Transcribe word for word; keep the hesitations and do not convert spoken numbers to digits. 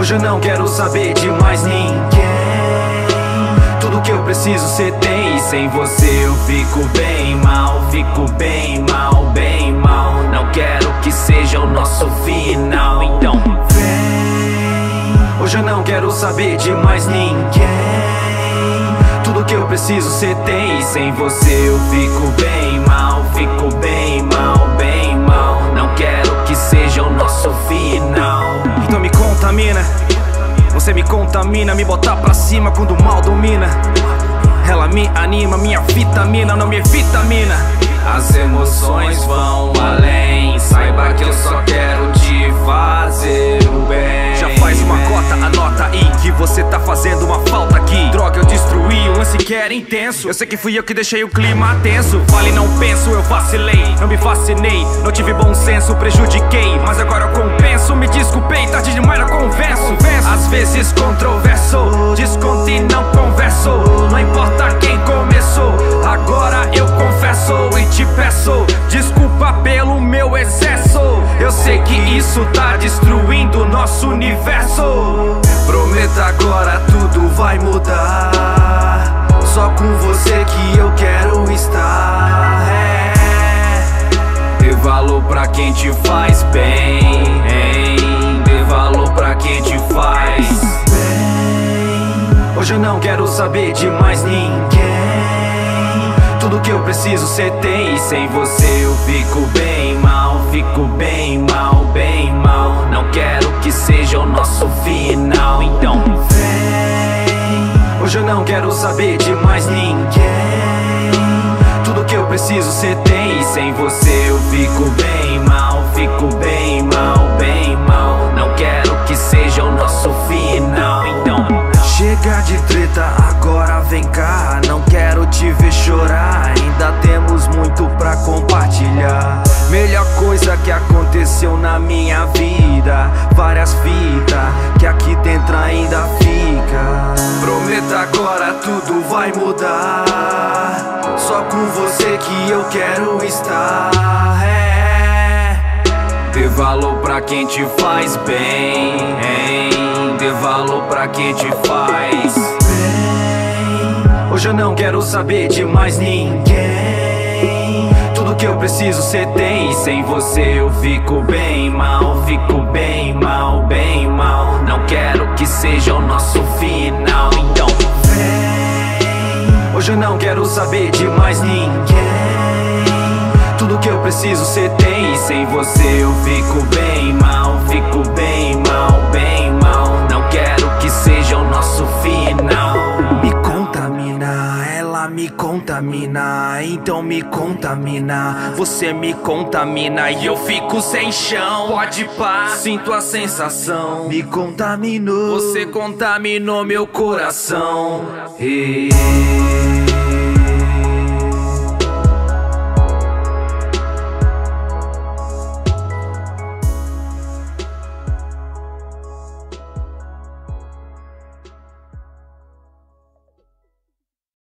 Hoje eu não quero saber de mais ninguém. Tudo que eu preciso cê tem, e sem você eu fico bem mal. Fico bem mal, bem mal. Não quero que seja o nosso final, então vem. Hoje eu não quero saber de mais ninguém. Tudo que eu preciso cê tem, e sem você eu fico bem mal. Fico bem mal, bem mal. Não quero que seja o nosso final. Então me contamina, você me contamina, me botar pra cima quando o mal domina. Ela me anima, minha vitamina não me vitamina. As emoções vão além, saiba que eu só quero te fazer o bem. Já faz uma cota, anota aí que você tá fazendo uma falta aqui. Droga, eu destruí, o lance que era intenso. Eu sei que fui eu que deixei o clima tenso. Vale, não penso, eu vacilei, não me fascinei, não tive bom senso, prejudiquei. Mas agora eu compenso, me desculpei, tarde demais eu converso. Às vezes controverso, desconto e não converso. Não importa quem começou, agora eu confesso e te peço desculpa pelo meu excesso. Eu sei que isso tá destruindo o nosso universo. Prometa agora tudo vai mudar. Só com você que eu quero estar. É. Dê valor pra quem te faz bem, hein? Dê valor pra quem te faz bem. Hoje eu não quero saber de mais ninguém. Tudo que eu preciso cê tem, e sem você eu fico bem mal. Fico bem mal, bem mal. Não quero que seja o nosso final, então vem. Hoje eu não quero saber de mais ninguém. Tudo que eu preciso cê tem, e sem você eu fico bem mal. Fico bem mal, bem mal. Não quero que seja o nosso final, então chega de treta, agora vem cá. Não quero te ver chorar, ainda temos muito pra compartilhar. Melhor coisa que aconteceu na minha vida, várias fitas que aqui dentro ainda fica. Prometa agora tudo vai mudar. Só com você que eu quero estar. É. Dê valor pra quem te faz bem, hein? Dê valor pra quem te faz bem. Hoje eu não quero saber de mais ninguém. Tudo que eu preciso cê tem, e sem você eu fico bem mal. Fico bem mal, bem mal. Não quero que seja o nosso final, então vem. Hoje eu não quero saber de mais ninguém. Tudo que eu preciso cê tem, e sem você eu fico bem mal. Fico bem mal, bem mal. Não quero que seja o nosso final. Me contamina, ela me contamina, então me contamina. Você me contamina e eu fico sem chão. Pode pá, sinto a sensação. Me contaminou, você contaminou meu coração. Hey.